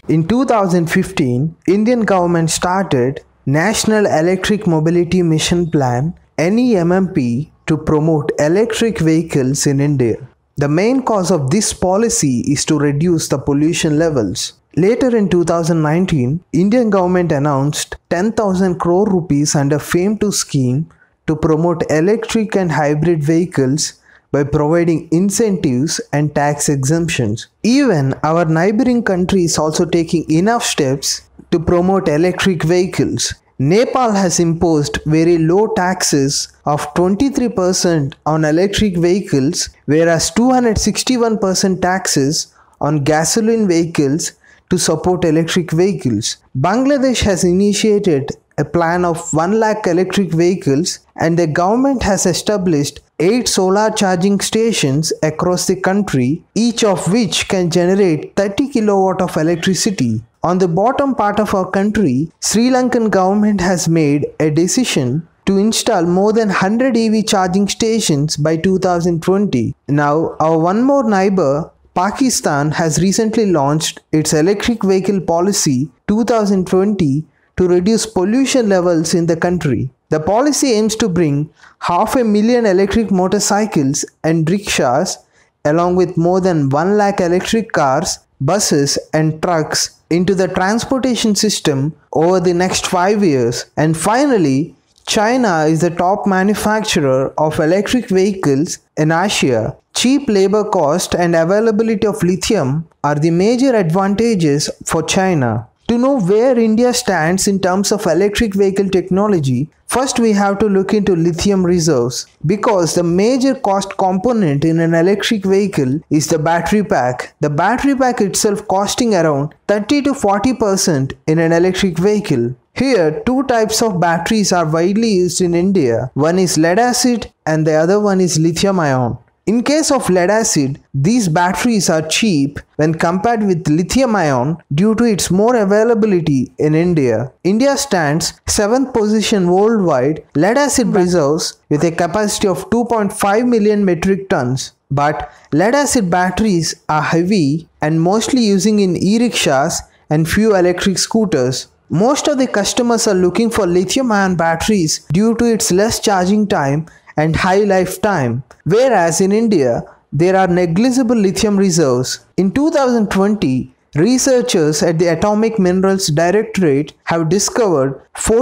In 2015, Indian government started National Electric Mobility Mission Plan (NEMMP) to promote electric vehicles in India. The main cause of this policy is to reduce the pollution levels. Later in 2019, Indian government announced 10,000 crore rupees under FAME2 scheme to promote electric and hybrid vehicles by providing incentives and tax exemptions. Even our neighboring country is also taking enough steps to promote electric vehicles. Nepal has imposed very low taxes of 23% on electric vehicles, whereas 261% taxes on gasoline vehicles to support electric vehicles. Bangladesh has initiated a plan of 1 lakh electric vehicles, and the government has established 8 solar charging stations across the country, each of which can generate 30 kilowatt of electricity. On the bottom part of our country, Sri Lankan government has made a decision to install more than 100 EV charging stations by 2020. Now, our one more neighbor, Pakistan, has recently launched its electric vehicle policy 2020 to reduce pollution levels in the country. The policy aims to bring 500,000 electric motorcycles and rickshaws, along with more than 1 lakh electric cars, buses and trucks into the transportation system over the next 5 years. And finally, China is the top manufacturer of electric vehicles in Asia. Cheap labor cost and availability of lithium are the major advantages for China. To know where India stands in terms of electric vehicle technology, first we have to look into lithium reserves, because the major cost component in an electric vehicle is the battery pack. The battery pack itself costing around 30 to 40% in an electric vehicle. Here, 2 types of batteries are widely used in India. One is lead acid and the other one is lithium ion. In case of lead acid, these batteries are cheap when compared with lithium ion due to its more availability in India. India stands 7th position worldwide lead acid reserves with a capacity of 2.5 million metric tons. But lead acid batteries are heavy and mostly using in e-rickshaws and few electric scooters. Most of the customers are looking for lithium ion batteries due to its less charging time and high lifetime, whereas in India, there are negligible lithium reserves. In 2020, researchers at the Atomic Minerals Directorate have discovered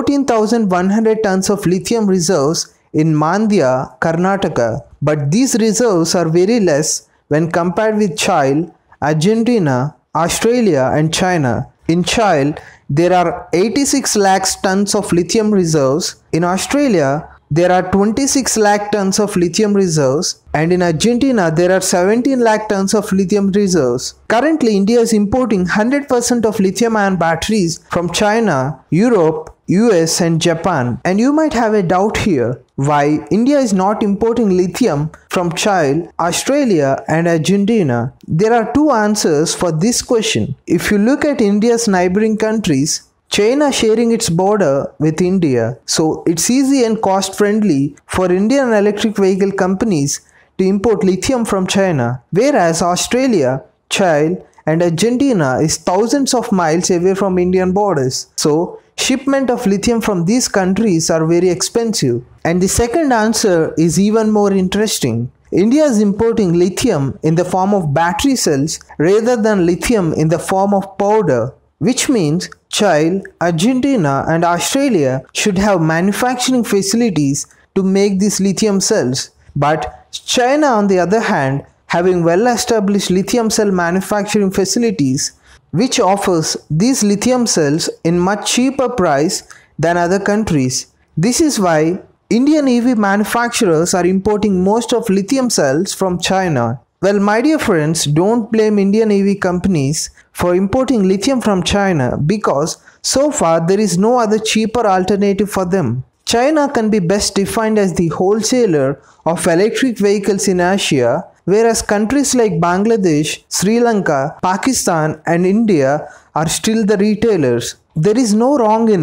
14,100 tons of lithium reserves in Mandya, Karnataka, but these reserves are very less when compared with Chile, Argentina, Australia and China. In Chile, there are 86 lakhs tons of lithium reserves. In Australia, there are 26 lakh tons of lithium reserves, and in Argentina there are 17 lakh tons of lithium reserves. Currently, India is importing 100% of lithium ion batteries from China, Europe, US and Japan. And you might have a doubt here, why India is not importing lithium from Chile, Australia and Argentina? There are 2 answers for this question. If you look at India's neighboring countries, China sharing its border with India, so it's easy and cost friendly for Indian electric vehicle companies to import lithium from China, whereas Australia, Chile and Argentina is thousands of miles away from Indian borders. So shipment of lithium from these countries are very expensive. And the second answer is even more interesting. India is importing lithium in the form of battery cells rather than lithium in the form of powder, which means Chile, Argentina and Australia should have manufacturing facilities to make these lithium cells. But China, on the other hand, having well-established lithium cell manufacturing facilities, which offers these lithium cells in much cheaper price than other countries. This is why Indian EV manufacturers are importing most of lithium cells from China. Well, my dear friends, don't blame Indian EV companies for importing lithium from China, because so far there is no other cheaper alternative for them. China can be best defined as the wholesaler of electric vehicles in Asia, whereas countries like Bangladesh, Sri Lanka, Pakistan and India are still the retailers. There is no wrong in it,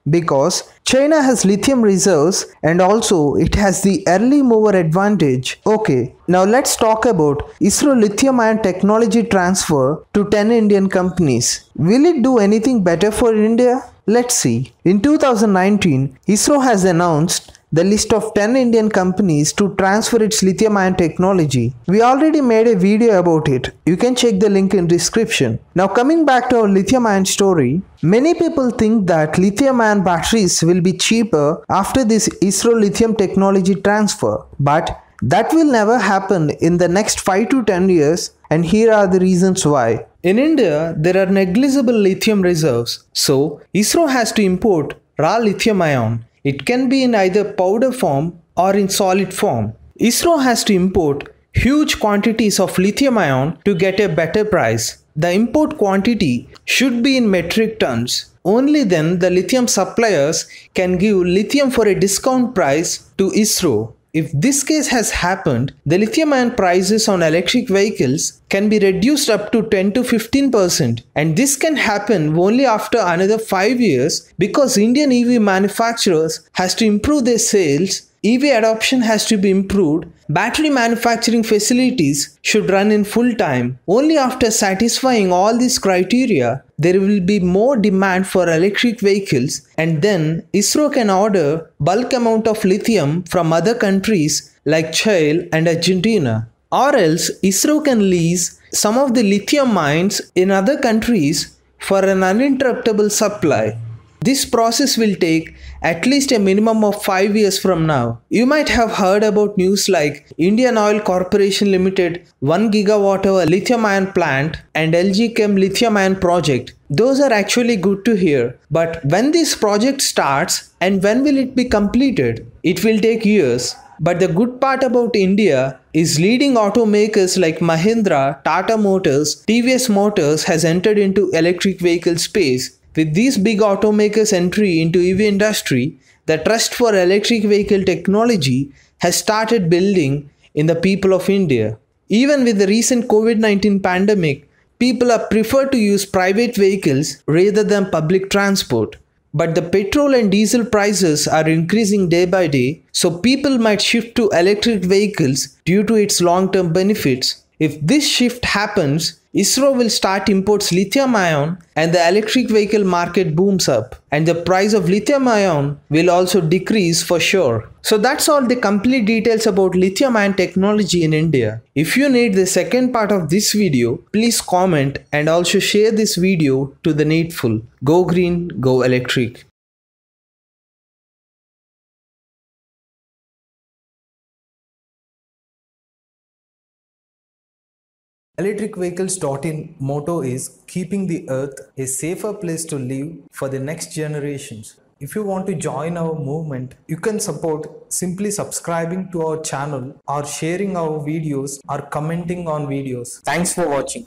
because China has lithium reserves and also it has the early mover advantage. Okay, now let's talk about ISRO lithium ion technology transfer to 10 Indian companies. Will it do anything better for India? Let's see. In 2019, ISRO has announced the list of 10 Indian companies to transfer its lithium ion technology. We already made a video about it. You can check the link in description. Now coming back to our lithium ion story, many people think that lithium ion batteries will be cheaper after this ISRO lithium technology transfer, but that will never happen in the next 5 to 10 years, and here are the reasons why. In India, there are negligible lithium reserves, so ISRO has to import raw lithium ion. It can be in either powder form or in solid form. ISRO has to import huge quantities of lithium ion to get a better price. The import quantity should be in metric tons. Only then the lithium suppliers can give lithium for a discount price to ISRO. If this case has happened, the lithium ion prices on electric vehicles can be reduced up to 10 to 15%, and this can happen only after another 5 years because Indian EV manufacturers has to improve their sales, EV adoption has to be improved, battery manufacturing facilities should run in full time. Only after satisfying all these criteria, there will be more demand for electric vehicles, and then ISRO can order bulk amount of lithium from other countries like Chile and Argentina. Or else ISRO can lease some of the lithium mines in other countries for an uninterruptible supply. This process will take at least a minimum of 5 years from now. You might have heard about news like Indian Oil Corporation Limited 1 gigawatt hour lithium ion plant and LG Chem lithium ion project. Those are actually good to hear. But when this project starts and when will it be completed? It will take years. But the good part about India is leading automakers like Mahindra, Tata Motors, TVS Motors has entered into electric vehicle space. With these big automakers' entry into EV industry, the trust for electric vehicle technology has started building in the people of India. Even with the recent COVID-19 pandemic, people are preferred to use private vehicles rather than public transport. But the petrol and diesel prices are increasing day by day, so people might shift to electric vehicles due to its long-term benefits. If this shift happens, ISRO will start imports lithium ion and the electric vehicle market booms up, and the price of lithium ion will also decrease for sure. So that's all the complete details about lithium ion technology in India. If you need the second part of this video, please comment and also share this video to the needful. Go green, go electric. Electricvehicles.in motto is keeping the earth a safer place to live for the next generations. If you want to join our movement, you can support simply subscribing to our channel or sharing our videos or commenting on videos. Thanks for watching.